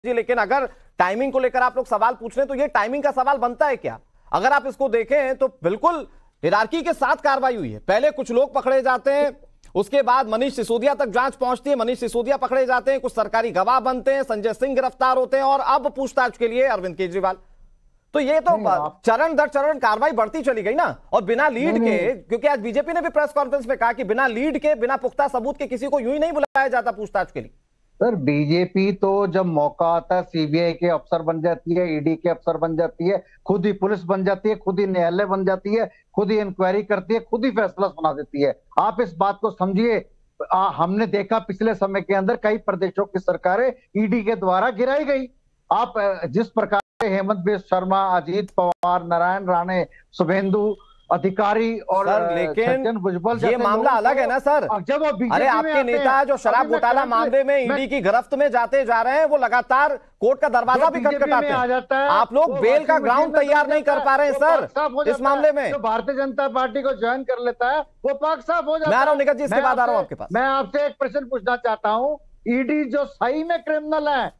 जी, लेकिन अगर टाइमिंग को लेकर आप लोग सवाल पूछ रहे हैं तो ये टाइमिंग का सवाल बनता है क्या? अगर आप इसको देखें तो बिल्कुल हिरार्की के साथ कार्रवाई हुई है। पहले कुछ लोग पकड़े जाते हैं, उसके बाद मनीष सिसोदिया तक जांच पहुंचती है, मनीष सिसोदिया पकड़े जाते हैं, कुछ सरकारी गवाह बनते हैं, संजय सिंह गिरफ्तार होते हैं और अब पूछताछ के लिए अरविंद केजरीवाल। तो ये तो चरण दर चरण कार्रवाई बढ़ती चली गई ना। और बिना लीड के, क्योंकि आज बीजेपी ने भी प्रेस कॉन्फ्रेंस में कहा कि बिना लीड के, बिना पुख्ता सबूत के किसी को यूं ही नहीं बुलाया जाता पूछताछ के लिए। सर, बीजेपी तो जब मौका आता है सीबीआई के अफसर बन जाती है, ईडी के अफसर बन जाती है, खुद ही पुलिस बन जाती है, खुद ही न्यायालय बन जाती है, खुद ही इंक्वायरी करती है, खुद ही फैसला सुना देती है। आप इस बात को समझिए। हमने देखा पिछले समय के अंदर कई प्रदेशों की सरकारें ईडी के द्वारा गिराई गई। आप जिस प्रकार से हेमंत बिस्वा शर्मा, अजीत पवार, नारायण राणे, शुभेंदु अधिकारी और लेकिन भुजबल ये मामला अलग है ना सर। जब अरे आपके नेता जो शराब घोटाला मामले में ईडी की गिरफ्त में जाते जा रहे हैं, वो लगातार कोर्ट का दरवाजा भी खटखटाते हैं। आप लोग बेल का ग्राउंड तैयार नहीं कर पा रहे हैं सर इस मामले में। जो भारतीय जनता पार्टी को ज्वाइन कर लेता है वो पाक साफ हो जाता है। मैं आ रहा हूं निकट जी, इसके बाद आ रहा हूं आपके पास। मैं आपसे एक प्रश्न पूछना चाहता हूँ। ईडी जो सही में क्रिमिनल है,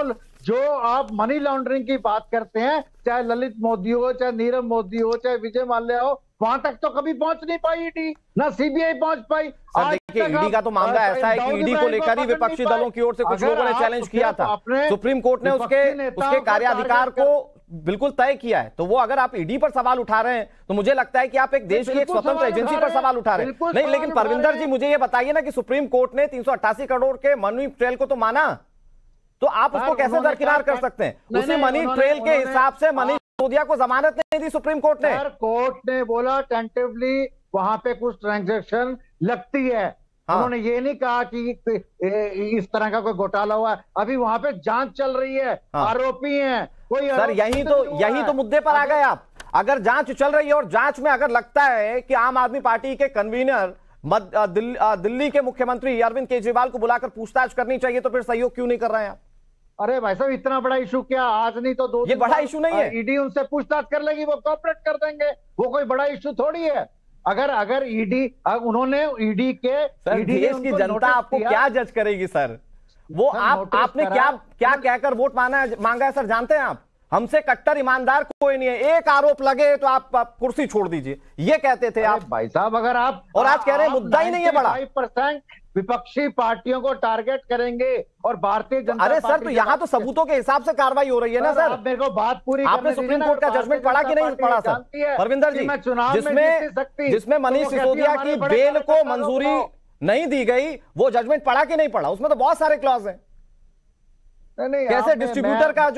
जो आप मनी लॉन्ड्रिंग की बात करते हैं, चाहे ललित मोदी हो, चाहे नीरव मोदी हो, चाहे विजय माल्या हो, वहां तक तो कभी पहुंच नहीं पाई ईडी, ना सीबीआई पहुंच पाई। सर देखिए, ईडी का तो मामला ऐसा है कि ईडी को लेकर ही विपक्षी दलों की ओर से कुछ लोगों ने चैलेंज किया था। सुप्रीम कोर्ट ने उसके कार्याधिकार को बिल्कुल तय किया है। तो वो अगर आप ईडी पर सवाल उठा रहे हैं तो मुझे लगता है कि आप एक देश की एक स्वतंत्र एजेंसी पर सवाल उठा रहे हैं। नहीं, लेकिन परविंदर जी मुझे ये बताइए ना कि सुप्रीम कोर्ट ने 388 करोड़ के मनी ट्रेल को तो माना, तो आप उसको कैसे दरकिनार कर सकते हैं? उसी मनी ट्रेल के हिसाब से मनीष सिसोदिया को जमानत नहीं दी सुप्रीम कोर्ट ने। कोर्ट ने बोला टेंटिवली वहां पे कुछ ट्रांजैक्शन लगती है। हाँ। उन्होंने ये नहीं कहा कि इस तरह का कोई घोटाला हुआ है। अभी वहां पे जांच चल रही है। हाँ। आरोपी हैं कोई। सर यही तो मुद्दे पर आ गए आप। अगर जांच चल रही है और जांच में अगर लगता है कि आम आदमी पार्टी के कन्वीनर दिल्ली के मुख्यमंत्री अरविंद केजरीवाल को बुलाकर पूछताछ करनी चाहिए, तो फिर सहयोग क्यों नहीं कर रहे हैं आप? अरे भाई साहब, इतना बड़ा इशू क्या, आज नहीं तो 2 दिन ये बड़ा इशू नहीं है। ईडी उनसे पूछताछ कर लेगी, वो कोऑपरेट कर देंगे। वो कोई बड़ा इशू थोड़ी है। अगर ईडी, उन्होंने ईडी देश की जनता आपको क्या जज करेगी सर? वो आपने क्या कहकर वोट मांगा है सर, जानते हैं आप? हमसे कट्टर ईमानदार कोई नहीं है, एक आरोप लगे तो आप कुर्सी छोड़ दीजिए, ये कहते थे आप भाई साहब। अगर आप और आज कह रहे हैं मुद्दा ही नहीं है बड़ा। 5% विपक्षी पार्टियों को टारगेट करेंगे और भारतीय जनता अरे सर, तो यहाँ तो सबूतों के हिसाब से कार्रवाई हो रही है ना सर। मेरे को बात पूरी, आपने सुप्रीम कोर्ट का जजमेंट पढ़ा कि नहीं पढ़ा सर परविंदर जी? जिसमें मनीष सिसोदिया की बेल को मंजूरी नहीं दी गई, वो जजमेंट पढ़ा कि नहीं पढ़ा? उसमें तो बहुत सारे क्लॉज हैं। कैसे डिस्ट्रीब्यूटर का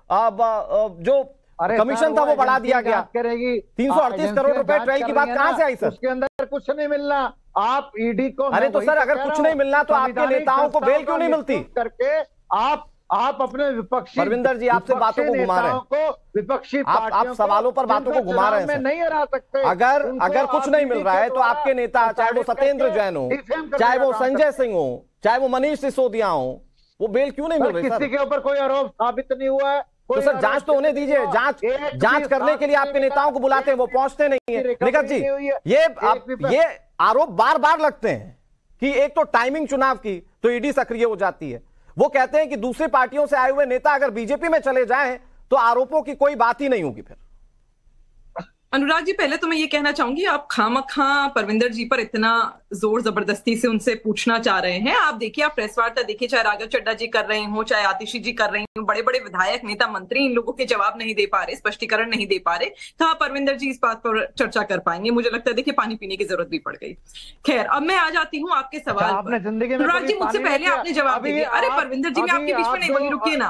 जो कमीशन था वो बढ़ा दिया गया। 338 करोड़ रुपए ट्रेल की बात कहां से आई सर? उसके अंदर कुछ नहीं मिलना। आप ईडी को, अरे तो सर अगर कुछ नहीं मिलना तो आपके नेताओं को बेल क्यों नहीं मिलती? करके आप अपने विपक्षी, परविंदर जी आपसे बातों को घुमा रहे हैं, विपक्षी आप सवालों पर बातों को घुमा रहे हैं। नहीं हरा सकते। अगर कुछ नहीं मिल रहा है तो आपके नेता, चाहे वो सत्येंद्र जैन हो, चाहे वो संजय सिंह हो, चाहे वो मनीष सिसोदिया हो, वो बेल क्यों नहीं मिल रही? किसी के ऊपर कोई आरोप साबित नहीं हुआ है। तो सर जांच तो होने दीजिए। जांच करने के लिए आपके नेताओं को बुलाते हैं, वो पहुंचते नहीं है। निकट जी, ये आरोप बार बार लगते हैं कि एक तो टाइमिंग चुनाव की, तो ईडी सक्रिय हो जाती है। वो कहते हैं कि दूसरी पार्टियों से आए हुए नेता अगर बीजेपी में चले जाएं तो आरोपों की कोई बात ही नहीं होगी फिर। अनुराग जी, पहले तो मैं ये कहना चाहूंगी, आप खामखा परविंदर जी पर इतना जोर जबरदस्ती से उनसे पूछना चाह रहे हैं। आप देखिए, आप प्रेस वार्ता देखिए, चाहे राघव चड्ढा जी कर रहे हो, चाहे आतिशी जी कर रही हो, बड़े बड़े विधायक, नेता, मंत्री इन लोगों के जवाब नहीं दे पा रहे, स्पष्टीकरण नहीं दे पा रहे। कहाँ परविंदर जी इस बात पर चर्चा कर पाएंगे? मुझे लगता है देखिए पानी पीने की जरूरत भी पड़ गई। खैर, अब मैं आ जाती हूँ आपके सवाल पर। अनुराग जी, मुझसे पहले आपने जवाब दिया। अरे परविंदर जी, मैं आपके बीच में नहीं बोली,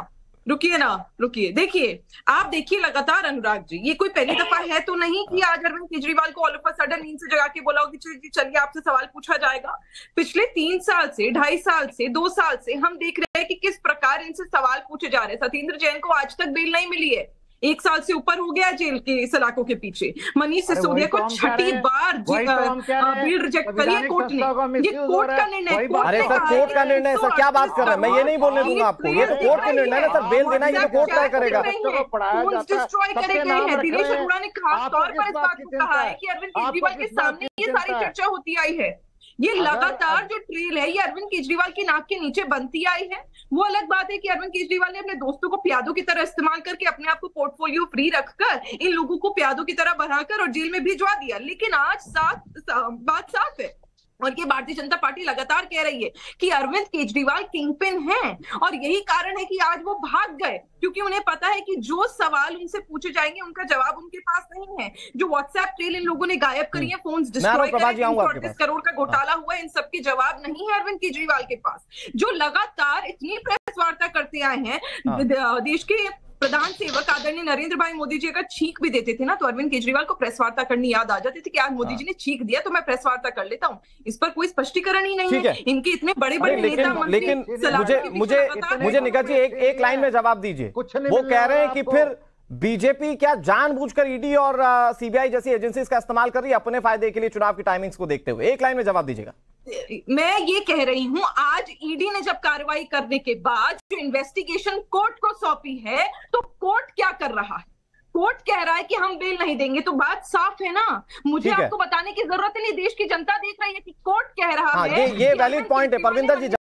रुकिए। देखिए, आप देखिए लगातार अनुराग जी, ये कोई पहली दफा है तो नहीं कि आज अरविंद केजरीवाल को ऑल ऑफ अ सडन नींद से जगा के बोला हो कि चलिए आपसे सवाल पूछा जाएगा। पिछले 3 साल से, 2.5 साल से, 2 साल से हम देख रहे हैं कि किस प्रकार इनसे सवाल पूछे जा रहे हैं। सत्येंद्र जैन को आज तक बेल नहीं मिली है, 1 साल से ऊपर हो गया जेल के सलाखों के पीछे। मनीष सिसोदिया को 6ठी बार बेल रिजेक्ट करी है कोर्ट ने। ये कोर्ट का निर्णय। अरे सर, कोर्ट का निर्णय सर, क्या बात कर रहे हैं? मैं ये नहीं बोलने दूंगा आपको, ये तो कोर्ट का निर्णय है सर। बेल देना ये तो कोर्ट तय करेगा। डिस्ट्रॉय करे गए हैं। दिनेश अरोड़ा ने खास तौर पर इस बात को कहा है कि अरविंद केजरीवाल के सामने ये सारी चर्चा होती आई है। ये लगातार जो ट्रेल है ये अरविंद केजरीवाल की नाक के नीचे बनती आई है। वो अलग बात है कि अरविंद केजरीवाल ने अपने दोस्तों को प्यादों की तरह इस्तेमाल करके अपने आप को पोर्टफोलियो फ्री रखकर इन लोगों को प्यादों की तरह बढ़ाकर और जेल में भिजवा दिया। लेकिन आज बात साफ है और ये भारतीय जनता पार्टी लगातार कह रही है कि अरविंद केजरीवाल किंगपिन हैं और यही कारण है कि आज वो भाग गए, क्योंकि उन्हें पता है कि जो सवाल उनसे पूछे जाएंगे उनका जवाब उनके पास नहीं है। जो व्हाट्सएप ट्रेल इन लोगों ने गायब करी है, फोन्स डिस्ट्रॉय करे, 38 करोड़ का घोटाला हुआ है, इन सब के जवाब नहीं है अरविंद केजरीवाल के पास। जो लगातार इतनी प्रेस वार्ता करते आए हैं, देश के प्रधान सेवक आदरणीय नरेंद्र भाई मोदी जी अगर छींक भी देते थे ना तो अरविंद केजरीवाल को प्रेस वार्ता करनी याद आ जाती थी कि आज मोदी जी ने छींक दिया तो मैं प्रेस वार्ता कर लेता हूं। इस पर कोई स्पष्टीकरण ही नहीं है। इनके इतने बड़े बड़े नेता मंत्री, लेकिन मुझे निकट जी एक लाइन में जवाब दीजिए। वो कह रहे हैं कि फिर बीजेपी क्या जानबूझकर ईडी और सीबीआई जैसी एजेंसीज का इस्तेमाल कर रही है अपने फायदे के लिए चुनाव की टाइमिंग्स को देखते हुए? एक लाइन में जवाब दीजिएगा। मैं ये कह रही हूं, आज ईडी ने जब कार्रवाई करने के बाद जो इन्वेस्टिगेशन कोर्ट को सौंपी है तो कोर्ट क्या कर रहा है? कोर्ट कह रहा है कि हम बेल नहीं देंगे, तो बात साफ है ना। मुझे आपको बताने की जरूरत नहीं, देश की जनता देख रही है कि कोर्ट कह रहा है। ये वैलिड पॉइंट है परविंदर जी।